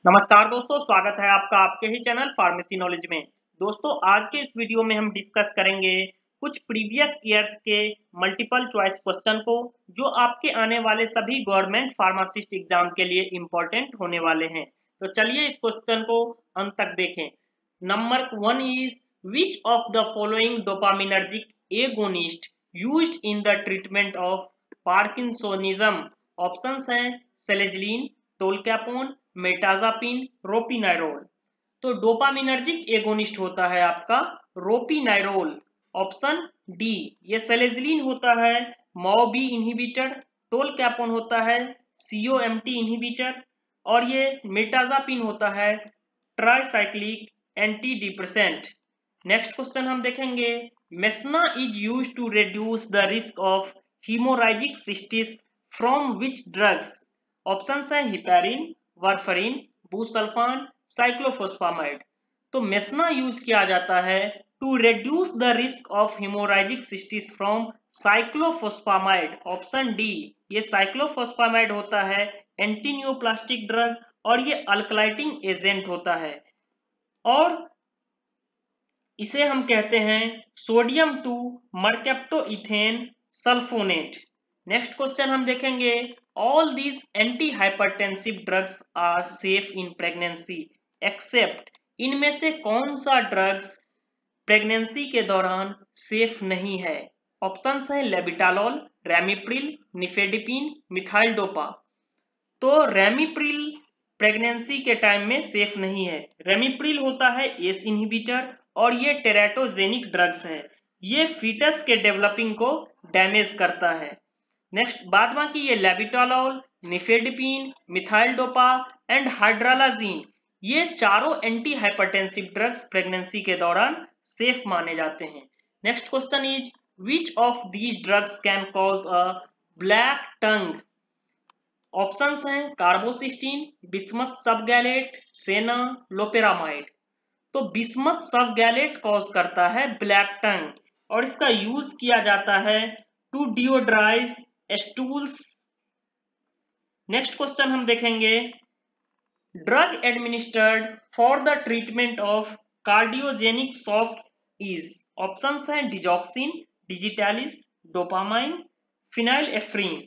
नमस्कार दोस्तों, स्वागत है आपका आपके ही चैनल फार्मेसी नॉलेज में। दोस्तों, आज के इस वीडियो में हम डिस्कस करेंगे कुछ प्रीवियस ईयर्स के मल्टीपल चॉइस क्वेश्चन को, जो आपके आने वाले सभी गवर्नमेंट फार्मासिस्ट एग्जाम के लिए इम्पोर्टेंट होने वाले हैं। तो चलिए इस क्वेश्चन को अंत तक देखें। Number 1 is which of the following dopaminergic agonist used in the treatment of parkinsonism. Options हैं सेलेजिलिन, टोलकैपोन, मेटाजापिन, रोपिनाइरोल। तो डोपामिनर्जिक एगोनिस्ट होता है आपका रोपिनाइरोल, ऑप्शन डी। ये सेलेजिलिन होता है मॉबी इनहिबिटर, टोलकैपोन होता है सीओएमटी इनहिबिटर, और ये मेटाजापिन होता है tricyclic anti depressant. Next question हम देखेंगे, mesna is used to reduce the risk of haemorrhagic cystitis from which drugs. Options हैं हिपैरिन, वारफरिन, बुसल्फान, साइक्लोफॉस्फामाइड। तो मेसना यूज किया जाता है to reduce the risk of haemorrhagic cystitis from cyclophosphamide, option D. ये cyclophosphamide होता है anti neoplastic drug और ये अल्कलाइटिंग एजेंट होता है, और इसे हम कहते हैं sodium 2 mercaptoethane sulfonate. Next question हम देखेंगे, all these anti hypertensive drugs are safe in pregnancy except. इनमें से कौन सा ड्रग्स प्रेगनेंसी के दौरान सेफ नहीं है। ऑप्शंस हैं labetalol, ramipril, nifedipine, methyl dopa. तो रेमिप्रिल प्रेगनेंसी के टाइम में सेफ नहीं है। रेमिप्रिल होता है एस इनहिबिटर और ये टेराटोजेनिक ड्रग्स है। ये फीटस के डेवलपिंग को डैमेज करता है। नेक्स्ट बाद बाकी ये labetalol, nifedipine, methyl dopa and hydralazine, ये चारों एंटी हाइपरटेंसिव ड्रग्स प्रेगनेंसी के दौरान सेफ माने जाते हैं। Next question is which of these drugs can cause a black tongue. Options हैं carbocisteine, bismuth subgallate, senna, loperamide. तो बिस्मथ सबगैलेट कॉज करता है ब्लैक टंग और इसका यूज किया जाता है to deodorise stools. Next question हम देखेंगे, drug administered for the treatment of cardiogenic shock is. Options हैं डिजॉक्सिन, डिजिटैलिस, डोपामाइन, फिनाइलएफ्रीन।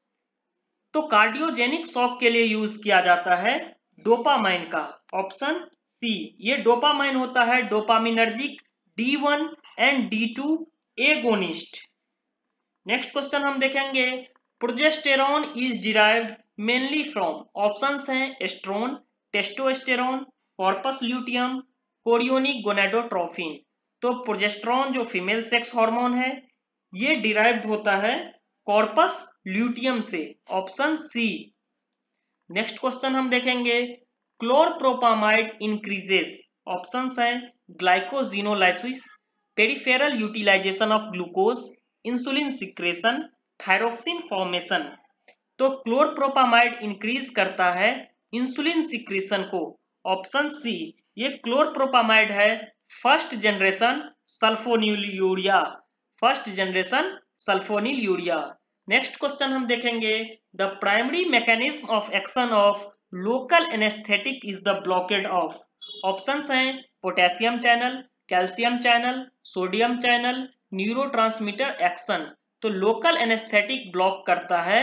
तो कार्डियोजेनिक शॉक के लिए यूज किया जाता है डोपामाइन का, ऑप्शन सी। ये डोपामाइन होता है dopaminergic D1 and D2 agonist. Next question हम देखेंगे, progesterone is derived mainly from. Options हैं estrone, testosterone, corpus luteum, chorionic gonadotrophin. तो प्रोजेस्टेरॉन जो फीमेल सेक्स हार्मोन है, ये डिराइव्ड होता है कॉर्पस ल्यूटियम से, ऑप्शन सी। नेक्स्ट क्वेश्चन हम देखेंगे, क्लोरप्रोपामाइड इंक्रीजेस। ऑप्शंस हैं glycogenolysis, peripheral utilisation of glucose, insulin secretion, thyroxine formation. तो क्लोरप्रोपामाइड इंक्रीज करता है इंसुलिन सिक्रेशन को, ऑप्शन सी। ये क्लोरप्रोपामाइड है first generation sulfonyl urea, first generation sulfonyl urea. Next question हम देखेंगे, the primary mechanism of action of local anaesthetic is the blockade of. Options हैं potassium channel, calcium channel, sodium channel, neurotransmitter action. तो local anaesthetic block करता है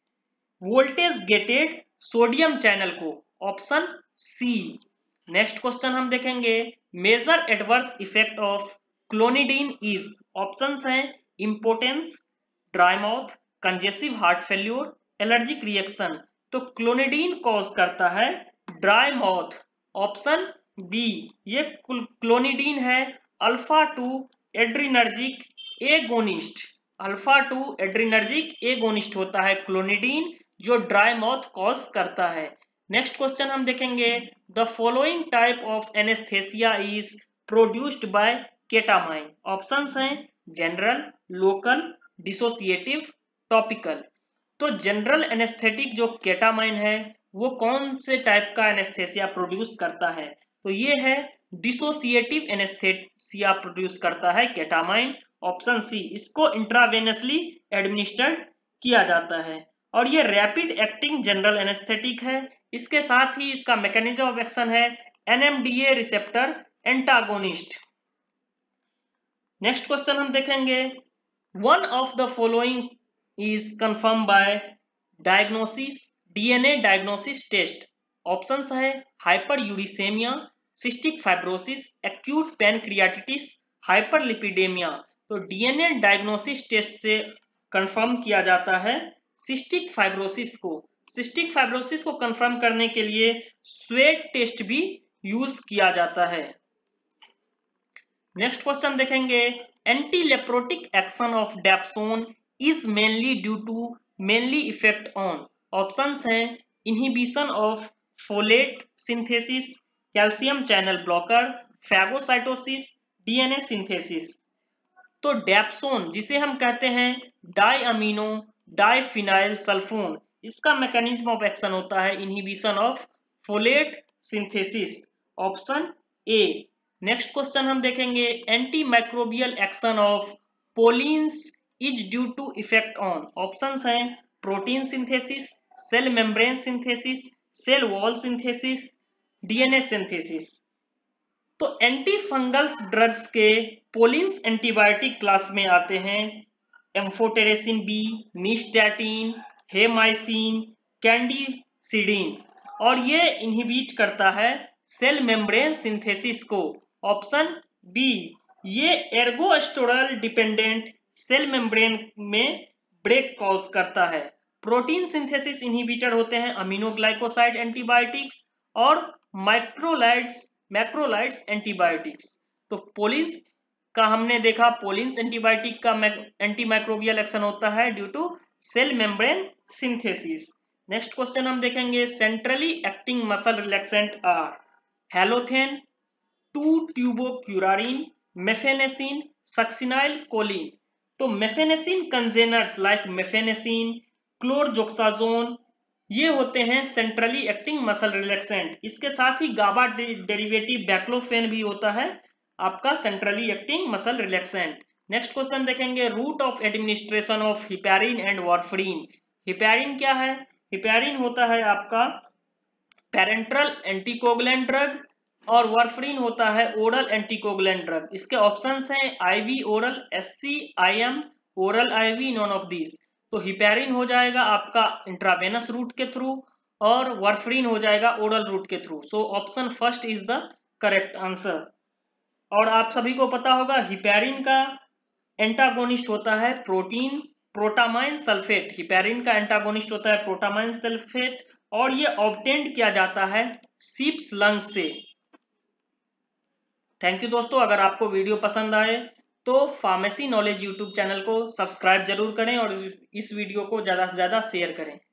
voltage gated sodium channel को, option C. Next question हम देखेंगे, major adverse effect of clonidine is. Options हैं impotence, dry mouth, congestive heart failure, allergic reaction. तो clonidine cause करता है ड्राई माउथ, ऑप्शन बी। ये क्लोनिडीन है alpha 2 adrenergic agonist, alpha 2 adrenergic agonist होता है क्लोनिडीन, जो ड्राई माउथ कॉज करता है। नेक्स्ट क्वेश्चन हम देखेंगे, the following type of anaesthesia is produced by ketamine. Options हैं जनरल, लोकल, डिसोसिएटिव, टॉपिकल। तो जनरल एनेस्थेटिक जो केटामाइन है, वो कौन से टाइप का एनेस्थेसिया प्रोड्यूस करता है। तो ये है डिसोसिएटिव एनेस्थेसिया प्रोड्यूस करता है केटामाइन, ऑप्शन सी। इसको इंट्रावेनसली एडमिनिस्टर्ड किया जाता है और ये रैपिड एक्टिंग जनरल एनेस्थेटिक है। इसके साथ ही इसका मैकेनिज्म ऑफ एक्शन है NMDA receptor antagonist. Next question हम देखेंगे, one of the following is confirm by diagnosis DNA diagnosis test. Options है hyper uricaemia, cystic fibrosis, acute pancreatitis, hyperlipidaemia. तो DNA डायग्नोसिस टेस्ट से कंफर्म किया जाता है cystic fibrosis को। सिस्टिक फाइब्रोसिस को कंफर्म करने के लिए स्वेट टेस्ट भी यूज किया जाता है। नेक्स्ट क्वेश्चन देखेंगे, anti leprotic action of dapsone is mainly due to mainly effect on. Options हैं inhibition of folate synthesis, calcium channel blocker, phagocytosis, DNA synthesis. तो डेप्सोन जिसे हम कहते हैं डाइअमीनो डाइफिनाइल सल्फोन, इसका मैकेनिज्म ऑफ एक्शन होता है inhibition of folate synthesis, option A. Next question हम देखेंगे, anti microbial action of polyenes is due to effect on. Options हैं protein synthesis, cell membrane synthesis, cell wall synthesis, DNA synthesis. तो anti fungals drugs के polyenes antibiotic class में आते हैं amphotericin B, nystatin, hamycin, candicidin, और ये inhibit करता है सेल मेम्ब्रेन सिंथेसिस को, ऑप्शन बी। ये एर्गोस्टेरॉल डिपेंडेंट सेल मेम्ब्रेन में ब्रेक कॉज करता है। प्रोटीन सिंथेसिस इनहिबिटर होते हैं अमीनोग्लाइकोसाइड एंटीबायोटिक्स और मैक्रोलाइड्स एंटीबायोटिक्स। तो पोलिन्स का हमने देखा, पोलिन्स एंटीबायोटिक का एंटी माइक्रोबियल एक्शन होता है due to cell membrane synthesis. Next question हम देखेंगे, centrally acting muscle relaxant are halothane, d tubocurarine, mephenesin, succinyl choline. तो मेफेनेसिन कंजेनर्स लाइक मेफेनेसिन, क्लोरजोक्साजोन, ये होते हैं सेंट्रली एक्टिंग मसल रिलैक्सेंट। इसके साथ ही गाबा डेरिवेटिव बैक्लोफेन भी होता है आपका centrally acting muscle relaxant. Next question देखेंगे, route of administration of heparin and warfarin. Heparin क्या है? हिपैरिन होता है आपका पैरेंट्रल एंटीकोगुलेंट ड्रग और वार्फरिन होता है ओरल एंटीकोगुलेंट ड्रग। इसके ऑप्शंस हैं IV oral, SC IM oral, IV none of this. तो हिपैरिन हो जाएगा आपका इंट्रावेनस रूट के थ्रू और वार्फरिन हो जाएगा ओरल रूट के through. So option first is the correct answer. और आप सभी को पता होगा हिपैरिन का एंटागोनिस्ट होता है प्रोटामाइन सल्फेट। हिपैरिन का एंटागोनिस्ट होता है प्रोटामाइन सल्फेट और ये ऑब्टेन्ड किया जाता है शीप्स लंग से। थैंक यू दोस्तों, अगर आपको वीडियो पसंद आए तो फार्मेसी नॉलेज यूट्यूब चैनल को सब्सक्राइब जरूर करें और इस वीडियो को ज़्यादा से ज़्यादा शेयर करें।